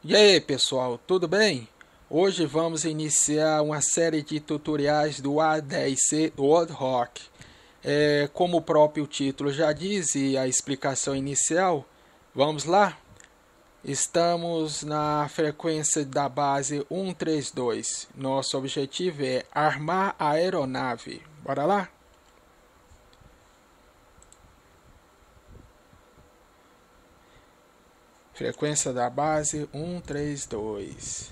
E aí pessoal, tudo bem? Hoje vamos iniciar uma série de tutoriais do A10C World Rock. Como o próprio título já diz e a explicação inicial, vamos lá? Estamos na frequência da base 132. Nosso objetivo é armar a aeronave. Bora lá? Frequência da base 132.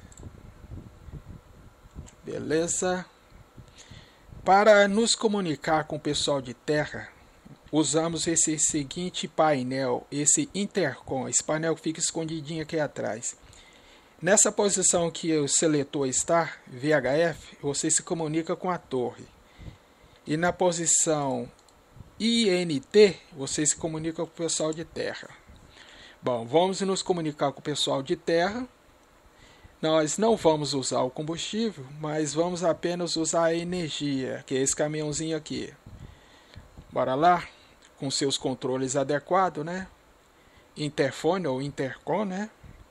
Beleza? Para nos comunicar com o pessoal de terra, usamos esse seguinte painel, esse intercom. Esse painel que fica escondidinho aqui atrás. Nessa posição que o seletor está, VHF, você se comunica com a torre. E na posição INT, você se comunica com o pessoal de terra. Bom, vamos nos comunicar com o pessoal de terra. Nós não vamos usar o combustível, mas vamos apenas usar a energia, que é esse caminhãozinho aqui. Bora lá, com seus controles adequados, né? Interfone ou intercom, né?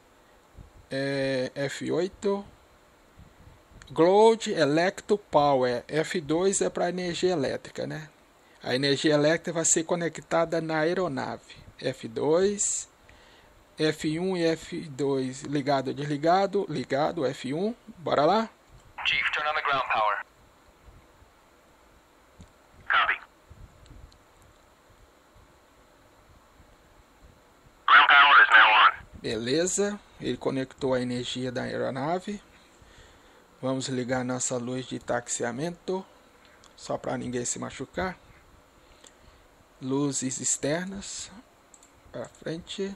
F8. Glowed Electro Power. F2 é para energia elétrica, né? A energia elétrica vai ser conectada na aeronave. F2. F1 e F2 ligado, desligado, ligado, F1, bora lá? Chief, turn on the ground power. Copy. Ground power is now on. Beleza, ele conectou a energia da aeronave. Vamos ligar nossa luz de taxiamento, só para ninguém se machucar. Luzes externas, para frente.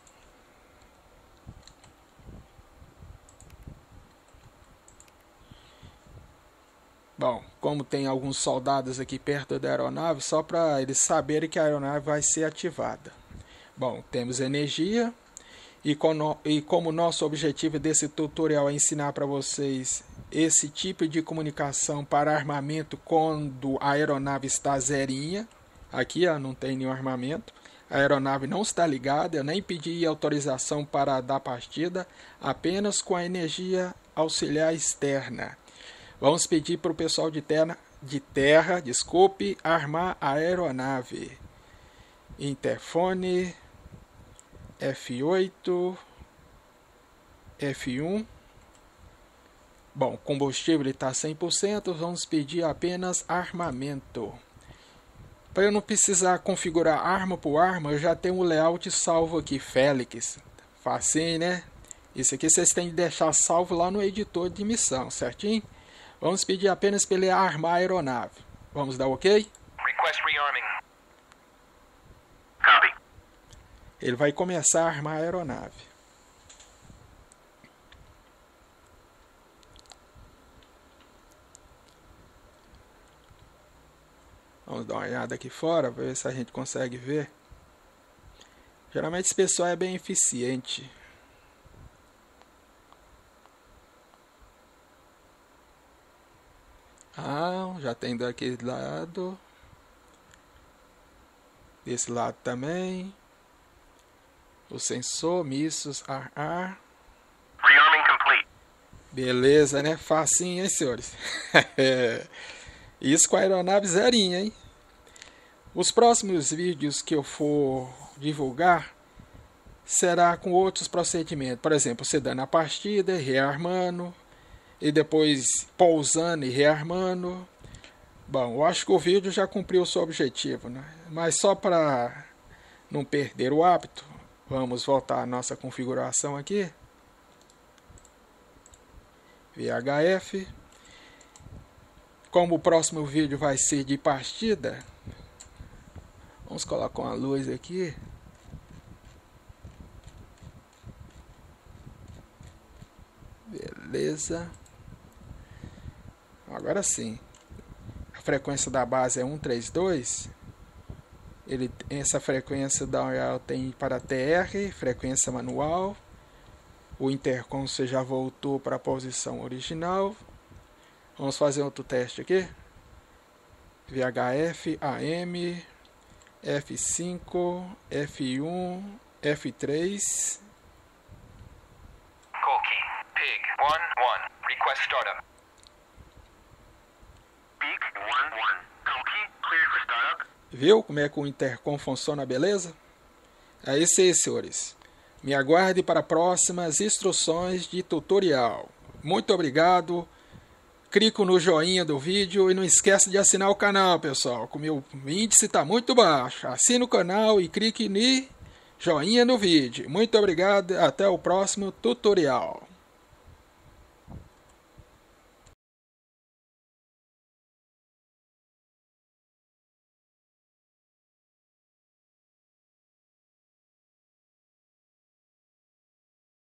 Bom, como tem alguns soldados aqui perto da aeronave, só para eles saberem que a aeronave vai ser ativada. Bom, temos energia e como nosso objetivo desse tutorial é ensinar para vocês esse tipo de comunicação para armamento quando a aeronave está zerinha. Aqui ó, não tem nenhum armamento. A aeronave não está ligada, eu nem pedi autorização para dar partida, apenas com a energia auxiliar externa. Vamos pedir para o pessoal de terra, armar a aeronave. Interfone, F8, F1. Bom, combustível está 100%, vamos pedir apenas armamento. Para eu não precisar configurar arma por arma, eu já tenho o layout salvo aqui, Félix. Facinho, né? Isso aqui vocês têm que deixar salvo lá no editor de missão, certinho? Vamos pedir apenas para ele armar a aeronave. Vamos dar ok? Request rearming. Copy. Ele vai começar a armar a aeronave. Vamos dar uma olhada aqui fora, para ver se a gente consegue ver. Geralmente esse pessoal é bem eficiente. Ah, já tem daquele lado. Desse lado também. O sensor, missos, ar. Rearming complete. Beleza, né? Facinho, hein, senhores? Isso com a aeronave zerinha, hein? Os próximos vídeos que eu for divulgar será com outros procedimentos. Por exemplo, você dando a partida, rearmando, e depois pousando e rearmando. Bom, eu acho que o vídeo já cumpriu o seu objetivo, né? Mas só para não perder o hábito, vamos voltar à nossa configuração aqui. VHF. Como o próximo vídeo vai ser de partida, vamos colocar uma luz aqui. Beleza. Agora sim. A frequência da base é 132. Essa frequência da tem para TR, frequência manual. O intercom você já voltou para a posição original. Vamos fazer outro teste aqui. VHF, AM, F5, F1, F3. Pig 1-1. Request startup. Pig 1-1. Copy. Cleared for startup. Viu como é que o intercom funciona, beleza? É isso aí, senhores. Me aguarde para próximas instruções de tutorial. Muito obrigado. Clique no joinha do vídeo e não esqueça de assinar o canal, pessoal. Que o meu índice está muito baixo. Assine o canal e clique no joinha no vídeo. Muito obrigado. Até o próximo tutorial.